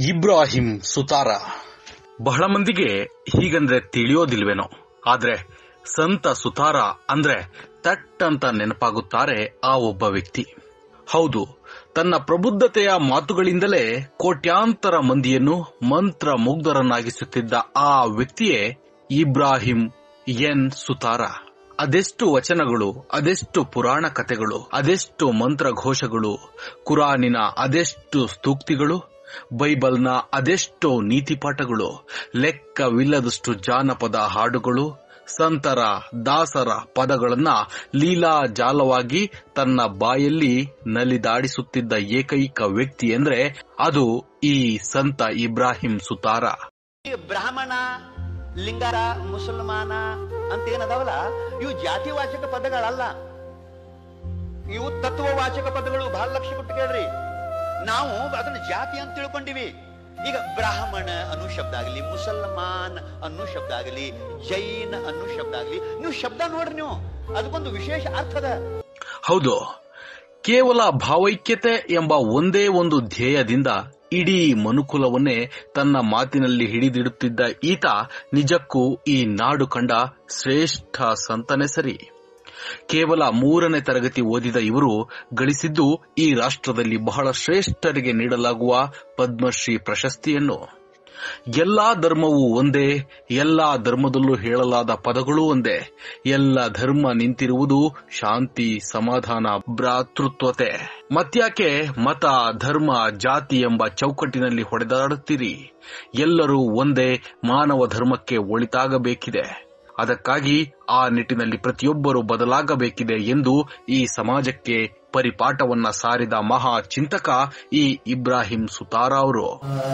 ಇಬ್ರಾಹಿಂ ಸುತಾರ. ಬಹಳ ಮಂದಿಗೆ ಹೀಗಂದ್ರೆ ತಿಳಿಯೋದಿಲ್ವೇನೋ, ಆದ್ರೆ ಸಂತ ಸುತಾರ ಅಂದ್ರೆ ತಟ್ ಅಂತ ನೆನಪಾಗುತ್ತಾರೆ ಆ ಒಬ್ಬ ವ್ಯಕ್ತಿ. ಹೌದು, ತನ್ನ ಪ್ರಬುದ್ಧತೆಯ ಮಾತುಗಳಿಂದಲೇ ಕೋಟ್ಯಾಂತರ ಮಂದಿಯನ್ನು ಮಂತ್ರ ಮುಗ್ಧರನ್ನಾಗಿಸುತ್ತಿದ್ದ ಆ ವ್ಯಕ್ತಿಯೇ ಇಬ್ರಾಹಿಂ ಎನ್ ಸುತಾರ. ಅದೆಷ್ಟು ವಚನಗಳು, ಅದೆಷ್ಟು ಪುರಾಣ ಕಥೆಗಳು, ಅದೆಷ್ಟು ಮಂತ್ರಘೋಷಗಳು, ಕುರಾನಿನ ಅದೆಷ್ಟು ಸ್ತೂಕ್ತಿಗಳು, ಬೈಬಲ್ನ ಅದೆಷ್ಟೋ ನೀತಿಪಾಠಗಳು, ಲೆಕ್ಕವಿಲ್ಲದಷ್ಟು ಜಾನಪದ ಹಾಡುಗಳು, ಸಂತರ ದಾಸರ ಪದಗಳನ್ನ ಲೀಲಾಜಾಲವಾಗಿ ತನ್ನ ಬಾಯಲ್ಲಿ ನಲಿದಾಡಿಸುತ್ತಿದ್ದ ಏಕೈಕ ವ್ಯಕ್ತಿ ಅಂದ್ರೆ ಅದು ಈ ಸಂತ ಇಬ್ರಾಹಿಂ ಸುತಾರ. ಬ್ರಾಹ್ಮಣ, ಲಿಂಗಾರ, ಮುಸಲ್ಮಾನ ಅಂತ ಏನದಾವಲ್ಲ, ಇವು ಜಾತಿವಾಚಕ ಪದಗಳಲ್ಲ, ಇವು ತತ್ವವಾಚಕ ಪದಗಳು. ಬಹಳ ಲಕ್ಷ್ಯ ಕೊಟ್ಟು ಕೇಳ್ರಿ, ನಾವು ಅದನ್ನ ಜಾತಿ ಅಂತ ತಿಳ್ಕೊಂಡಿವಿ. ಈಗ ಬ್ರಾಹ್ಮಣ ಅನ್ನೋ ಶಬ್ದ ಆಗಲಿ, ಮುಸಲ್ಮಾನ್ ಅನ್ನೋ ಶಬ್ದ ಆಗಲಿ, ಜೈನ್ ಅನ್ನೋ ಶಬ್ದ ಆಗಲಿ, ನೀವು ಶಬ್ದ ನೋಡ್ರಿ, ನೀವು ಅದಕ್ಕೊಂದು ವಿಶೇಷ ಅರ್ಥದ. ಹೌದು, ಕೇವಲ ಭಾವೈಕ್ಯತೆ ಎಂಬ ಒಂದೇ ಒಂದು ಧ್ಯೇಯದಿಂದ ಇಡೀ ಮನುಕುಲವನ್ನೇ ತನ್ನ ಮಾತಿನಲ್ಲಿ ಹಿಡಿದಿಡುತ್ತಿದ್ದ ಈತ ನಿಜಕ್ಕೂ ಈ ನಾಡು ಕಂಡ ಶ್ರೇಷ್ಠ ಸಂತನೇ ಸರಿ. ಕೇವಲ 3ನೇ ತರಗತಿ ಓದಿದ ಇವರು ಗಳಿಸಿದ್ದು ಈ ರಾಷ್ಟ್ರದಲ್ಲಿ ಬಹಳ ಶ್ರೇಷ್ಠರಿಗೆ ನೀಡಲಾಗುವ ಪದ್ಮಶ್ರೀ ಪ್ರಶಸ್ತಿಯನ್ನು. ಎಲ್ಲಾ ಧರ್ಮವೂ ಒಂದೇ, ಎಲ್ಲಾ ಧರ್ಮದಲ್ಲೂ ಹೇಳಲಾದ ಪದಗಳೂ ಒಂದೇ, ಎಲ್ಲ ಧರ್ಮ ನಿಂತಿರುವುದು ಶಾಂತಿ, ಸಮಾಧಾನ, ಭ್ರಾತೃತ್ವತೆ. ಮತ್ಯಾಕೆ ಮತ, ಧರ್ಮ, ಜಾತಿ ಎಂಬ ಚೌಕಟ್ಟಿನಲ್ಲಿ ಹೊಡೆದಾಡುತ್ತೀರಿ? ಎಲ್ಲರೂ ಒಂದೇ, ಮಾನವ ಧರ್ಮಕ್ಕೆ ಒಳಿತಾಗಬೇಕಿದೆ. ಅದಕ್ಕಾಗಿ ಆ ನಿಟ್ಟಿನಲ್ಲಿ ಪ್ರತಿಯೊಬ್ಬರೂ ಬದಲಾಗಬೇಕಿದೆ ಎಂದು ಈ ಸಮಾಜಕ್ಕೆ ಪರಿಪಾಠವನ್ನ ಸಾರಿದ ಮಹಾ ಚಿಂತಕ ಈ ಇಬ್ರಾಹಿಂ ಸುತಾರ ಅವರು.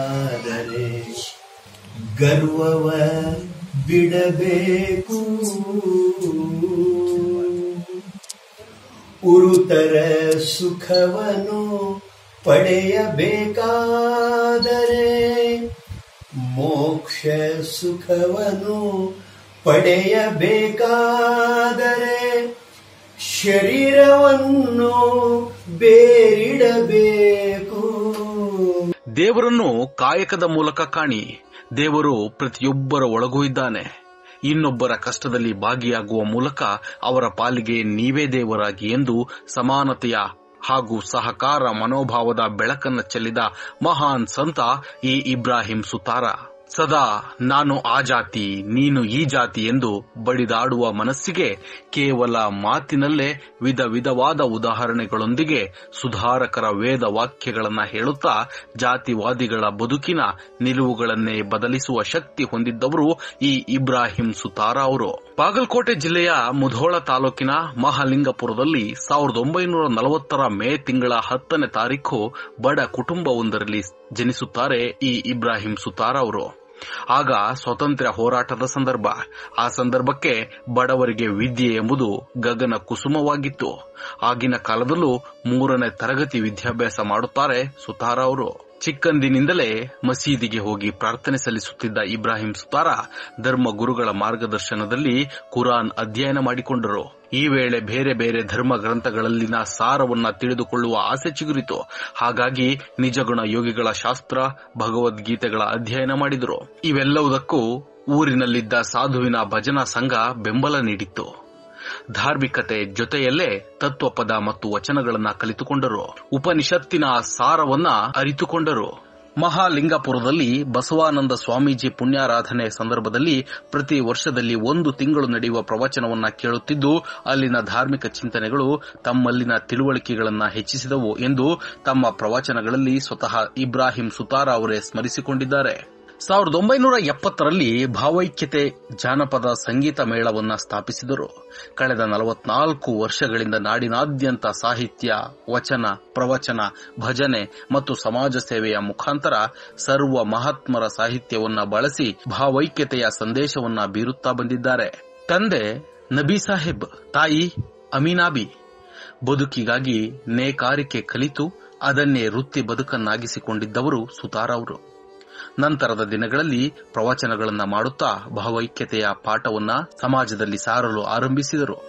ಗರ್ವವ ಬಿಡಬೇಕು, ಉರುತರ ಸುಖವನ್ನು ಪಡೆಯಬೇಕಾದರೆ, ಮೋಕ್ಷ ಸುಖವನ್ನು ಪಡೆಯಬೇಕಾದರೆ ಶರೀರವನ್ನು ಬೇರಿಡಬೇಕು. ದೇವರನ್ನು ಕಾಯಕದ ಮೂಲಕ ಕಾಣಿ. ದೇವರು ಪ್ರತಿಯೊಬ್ಬರ ಒಳಗೂ ಇದ್ದಾನೆ. ಇನ್ನೊಬ್ಬರ ಕಷ್ಟದಲ್ಲಿ ಭಾಗಿಯಾಗುವ ಮೂಲಕ ಅವರ ಪಾಲಿಗೆ ನೀವೇ ದೇವರಾಗಿ ಎಂದು ಸಮಾನತೆಯ ಹಾಗೂ ಸಹಕಾರ ಮನೋಭಾವದ ಬೆಳಕನ್ನು ಚೆಲ್ಲಿದ ಮಹಾನ್ ಸಂತ ಈ ಇಬ್ರಾಹಿಂ ಸುತಾರ. ಸದಾ ನಾನು ಆ ಜಾತಿ, ನೀನು ಈ ಜಾತಿ ಎಂದು ಬಡಿದಾಡುವ ಮನಸ್ಸಿಗೆ ಕೇವಲ ಮಾತಿನಲ್ಲೇ ವಿಧ ವಿಧವಾದ ಉದಾಹರಣೆಗಳೊಂದಿಗೆ ಸುಧಾರಕರ ವೇದ ವಾಕ್ಯಗಳನ್ನು ಹೇಳುತ್ತಾ ಜಾತಿವಾದಿಗಳ ಬದುಕಿನ ನಿಲುವುಗಳನ್ನೇ ಬದಲಿಸುವ ಶಕ್ತಿ ಹೊಂದಿದ್ದವರು ಈ ಇಬ್ರಾಹಿಂ ಸುತಾರ ಅವರು. ಬಾಗಲಕೋಟೆ ಜಿಲ್ಲೆಯ ಮುಧೋಳ ತಾಲೂಕಿನ ಮಹಾಲಿಂಗಪುರದಲ್ಲಿ 1940 ಮೇ ತಿಂಗಳ 10ನೇ ತಾರೀಖು ಬಡ ಕುಟುಂಬವೊಂದರಲ್ಲಿ ಜನಿಸುತ್ತಾರೆ ಈ ಇಬ್ರಾಹಿಂ ಸುತಾರ ಅವರು. ಆಗ ಸ್ವಾತಂತ್ರ್ಯ ಹೋರಾಟದ ಸಂದರ್ಭ. ಆ ಸಂದರ್ಭಕ್ಕೆ ಬಡವರಿಗೆ ವಿದ್ಯೆ ಎಂಬುದು ಗಗನ ಕುಸುಮವಾಗಿತ್ತು. ಆಗಿನ ಕಾಲದಲ್ಲೂ 3ನೇ ತರಗತಿ ವಿದ್ಯಾಭ್ಯಾಸ ಮಾಡುತ್ತಾರೆ ಸುತಾರ ಅವರು. ಚಿಕ್ಕಂದಿನಿಂದಲೇ ಮಸೀದಿಗೆ ಹೋಗಿ ಪ್ರಾರ್ಥನೆ ಸಲ್ಲಿಸುತ್ತಿದ್ದ ಇಬ್ರಾಹಿಂ ಸುತಾರ ಧರ್ಮಗುರುಗಳ ಮಾರ್ಗದರ್ಶನದಲ್ಲಿ ಕುರಾನ್ ಅಧ್ಯಯನ ಮಾಡಿಕೊಂಡರು. ಈ ವೇಳೆ ಬೇರೆ ಬೇರೆ ಧರ್ಮ ಗ್ರಂಥಗಳಲ್ಲಿನ ಸಾರವನ್ನ ತಿಳಿದುಕೊಳ್ಳುವ ಆಸೆ ಚಿಗುರಿತು. ಹಾಗಾಗಿ ನಿಜಗುಣ ಯೋಗಿಗಳ ಶಾಸ್ತ್ರ, ಭಗವದ್ಗೀತೆಗಳ ಅಧ್ಯಯನ ಮಾಡಿದರು. ಇವೆಲ್ಲವುದಕ್ಕೂ ಊರಿನಲ್ಲಿದ್ದ ಸಾಧುವಿನ ಭಜನಾ ಸಂಘ ಬೆಂಬಲ ನೀಡಿತ್ತು. ಧಾರ್ಮಿಕತೆ ಜೊತೆಯಲ್ಲೇ ತತ್ವಪದ ಮತ್ತು ವಚನಗಳನ್ನ ಕಲಿತುಕೊಂಡರು. ಉಪನಿಷತ್ತಿನ ಸಾರವನ್ನ ಅರಿತುಕೊಂಡರು. ಮಹಾಲಿಂಗಪುರದಲ್ಲಿ ಬಸವಾನಂದ ಸ್ವಾಮೀಜಿ ಪುಣ್ಯಾರಾಧನೆ ಸಂದರ್ಭದಲ್ಲಿ ಪ್ರತಿ ವರ್ಷದಲ್ಲಿ 1 ತಿಂಗಳು ನಡೆಯುವ ಪ್ರವಚನವನ್ನ ಕೇಳುತ್ತಿದ್ದು ಅಲ್ಲಿನ ಧಾರ್ಮಿಕ ಚಿಂತನೆಗಳು ತಮ್ಮಲ್ಲಿನ ತಿಳುವಳಿಕೆಗಳನ್ನ ಹೆಚ್ಚಿಸಿದವು ಎಂದು ತಮ್ಮ ಪ್ರವಚನಗಳಲ್ಲಿ ಸ್ವತಃ ಇಬ್ರಾಹಿಂ ಸುತಾರ ಅವರೇ ಸ್ಮರಿಸಿಕೊಂಡಿದ್ದಾರೆ. 1970ರಲ್ಲಿ ಭಾವೈಕ್ಯತೆ ಜಾನಪದ ಸಂಗೀತ ಮೇಳವನ್ನ ಸ್ಥಾಪಿಸಿದರು. ಕಳೆದ 44 ವರ್ಷಗಳಿಂದ ನಾಡಿನಾದ್ಯಂತ ಸಾಹಿತ್ಯ, ವಚನ, ಪ್ರವಚನ, ಭಜನೆ ಮತ್ತು ಸಮಾಜ ಸೇವೆಯ ಮುಖಾಂತರ ಸರ್ವ ಮಹಾತ್ಮರ ಸಾಹಿತ್ಯವನ್ನ ಬಳಸಿ ಭಾವೈಕ್ಯತೆಯ ಸಂದೇಶವನ್ನ ಬೀರುತ್ತಾ ಬಂದಿದ್ದಾರೆ. ತಂದೆ ನಬಿ ಸಾಹೇಬ್, ತಾಯಿ ಅಮೀನಾಬಿ. ಬದುಕಿಗಾಗಿ ನೇಕಾರಿಕೆ ಕಲಿತು ಅದನ್ನೇ ವೃತ್ತಿ ಬದುಕನ್ನಾಗಿಸಿಕೊಂಡಿದ್ದವರು ಸುತಾರ ಅವರು. ನಂತರದ ದಿನಗಳಲ್ಲಿ ಪ್ರವಚನಗಳನ್ನು ಮಾಡುತ್ತಾ ಭಾವೈಕ್ಯತೆಯ ಪಾಠವನ್ನ ಸಮಾಜದಲ್ಲಿ ಸಾರಲು ಆರಂಭಿಸಿದರು.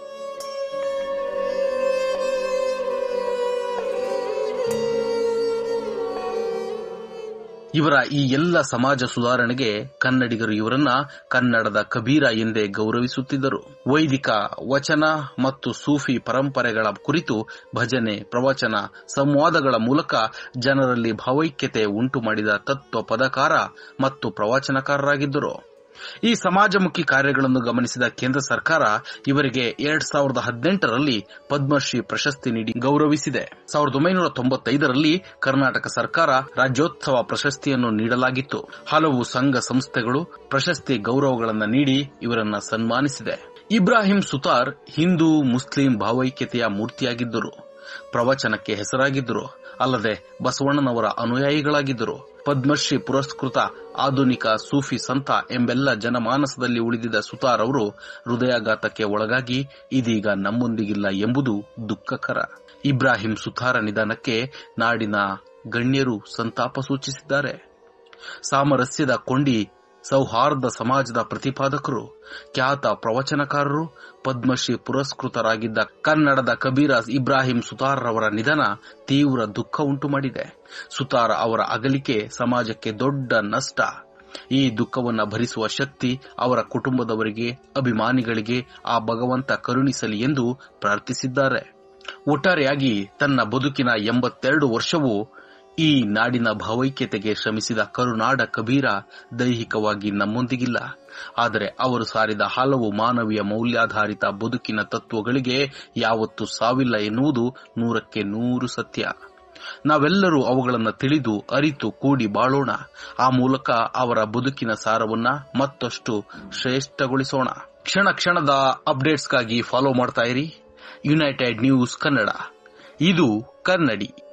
ಇವರ ಈ ಎಲ್ಲ ಸಮಾಜ ಸುಧಾರಣೆಗೆ ಕನ್ನಡಿಗರು ಇವರನ್ನ ಕನ್ನಡದ ಕಬೀರ ಎಂದೇ ಗೌರವಿಸುತ್ತಿದ್ದರು. ವೈದಿಕ ವಚನ ಮತ್ತು ಸೂಫಿ ಪರಂಪರೆಗಳ ಕುರಿತು ಭಜನೆ, ಪ್ರವಚನ, ಸಂವಾದಗಳ ಮೂಲಕ ಜನರಲ್ಲಿ ಭಾವೈಕ್ಯತೆ ಉಂಟು ಮಾಡಿದ ತತ್ವ ಪದಕಾರ ಮತ್ತು ಪ್ರವಚನಕಾರರಾಗಿದ್ದರು. ಈ ಸಮಾಜಮುಖಿ ಕಾರ್ಯಗಳನ್ನು ಗಮನಿಸಿದ ಕೇಂದ್ರ ಸರ್ಕಾರ ಇವರಿಗೆ 2018ರಲ್ಲಿ ಪದ್ಮಶ್ರೀ ಪ್ರಶಸ್ತಿ ನೀಡಿ ಗೌರವಿಸಿದೆ. 1995ರಲ್ಲಿ ಕರ್ನಾಟಕ ಸರ್ಕಾರ ರಾಜ್ಯೋತ್ಸವ ಪ್ರಶಸ್ತಿಯನ್ನು ನೀಡಲಾಗಿತ್ತು. ಹಲವು ಸಂಘ ಸಂಸ್ಥೆಗಳು ಪ್ರಶಸ್ತಿ ಗೌರವಗಳನ್ನು ನೀಡಿ ಇವರನ್ನ ಸನ್ಮಾನಿಸಿದೆ. ಇಬ್ರಾಹಿಂ ಸುತಾರ್ ಹಿಂದೂ ಮುಸ್ಲಿಂ ಭಾವೈಕ್ಯತೆಯ ಮೂರ್ತಿಯಾಗಿದ್ದರು. ಪ್ರವಚನಕ್ಕೆ ಹೆಸರಾಗಿದ್ದರು. ಅಲ್ಲದೆ ಬಸವಣ್ಣನವರ ಅನುಯಾಯಿಗಳಾಗಿದ್ದರು. ಪದ್ಮಶ್ರೀ ಪುರಸ್ಕೃತ ಆಧುನಿಕ ಸೂಫಿ ಸಂತ ಎಂಬೆಲ್ಲ ಜನಮಾನಸದಲ್ಲಿ ಉಳಿದಿದ್ದ ಸುತಾರ್ ಅವರು ಹೃದಯಾಘಾತಕ್ಕೆ ಒಳಗಾಗಿ ಇದೀಗ ನಮ್ಮೊಂದಿಗಿಲ್ಲ ಎಂಬುದು ದುಃಖಕರ. ಇಬ್ರಾಹಿಂ ಸುತಾರ ನಿಧನಕ್ಕೆ ನಾಡಿನ ಗಣ್ಯರು ಸಂತಾಪ ಸೂಚಿಸಿದ್ದಾರೆ. ಸಾಮರಸ್ಯದ ಕೊಂಡಿ, ಸೌಹಾರ್ದ ಸಮಾಜದ ಪ್ರತಿಪಾದಕರು, ಖ್ಯಾತ ಪ್ರವಚನಕಾರರು, ಪದ್ಮಶ್ರೀ ಪುರಸ್ಕೃತರಾಗಿದ್ದ ಕನ್ನಡದ ಕಬೀರ ಇಬ್ರಾಹಿಂ ಸುತಾರ್ ಅವರ ನಿಧನ ತೀವ್ರ ದುಃಖ ಉಂಟು ಮಾಡಿದೆ. ಸುತಾರ್ ಅವರ ಅಗಲಿಕೆ ಸಮಾಜಕ್ಕೆ ದೊಡ್ಡ ನಷ್ಟ. ಈ ದುಃಖವನ್ನು ಭರಿಸುವ ಶಕ್ತಿ ಅವರ ಕುಟುಂಬದವರಿಗೆ, ಅಭಿಮಾನಿಗಳಿಗೆ ಆ ಭಗವಂತ ಕರುಣಿಸಲಿ ಎಂದು ಪ್ರಾರ್ಥಿಸಿದ್ದಾರೆ. ಒಟ್ಟಾರೆಯಾಗಿ ತನ್ನ ಬದುಕಿನ 82 ವರ್ಷವೂ ಈ ನಾಡಿನ ಭಾವೈಕ್ಯತೆಗೆ ಶ್ರಮಿಸಿದ ಕರುನಾಡ ಕಬೀರ ದೈಹಿಕವಾಗಿ ನಮ್ಮೊಂದಿಗಿಲ್ಲ. ಆದರೆ ಅವರು ಸಾರಿದ ಹಲವು ಮಾನವೀಯ ಮೌಲ್ಯಾಧಾರಿತ ಬದುಕಿನ ತತ್ವಗಳಿಗೆ ಯಾವತ್ತೂ ಸಾವಿಲ್ಲ ಎನ್ನುವುದು 100% ಸತ್ಯ. ನಾವೆಲ್ಲರೂ ಅವುಗಳನ್ನು ತಿಳಿದು ಅರಿತು ಕೂಡಿ ಬಾಳೋಣ. ಆ ಮೂಲಕ ಅವರ ಬದುಕಿನ ಸಾರವನ್ನ ಮತ್ತಷ್ಟು ಶ್ರೇಷ್ಠಗೊಳಿಸೋಣ. ಕ್ಷಣ ಕ್ಷಣದ ಅಪ್ಡೇಟ್ಸ್ಗಾಗಿ ಫಾಲೋ ಮಾಡ್ತಾ ಇರಿ ಯುನೈಟೆಡ್ ನ್ಯೂಸ್ ಕನ್ನಡ. ಇದು ಕನ್ನಡಿ.